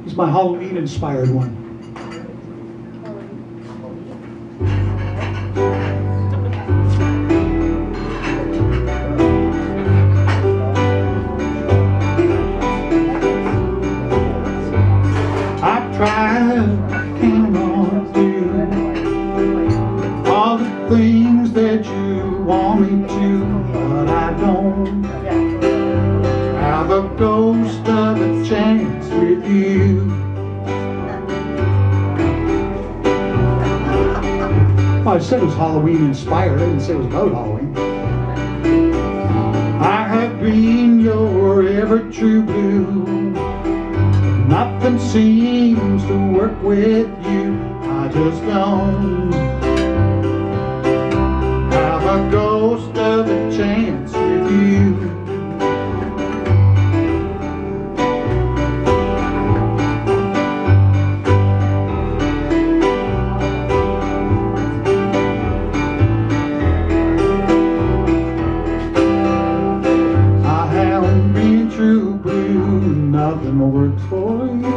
It's my Halloween-inspired one. I've tried, can't want to all the things that you want me to, but I don't have a ghost of a chance with you. Well, I said it was Halloween inspired. I didn't say it was about Halloween. I have been your ever true blue. Nothing seems to work with you. I just don't have a ghost of a chance with you. True blue, nothing works for you.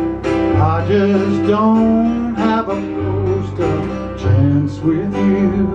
I just don't have a ghost of a chance with you.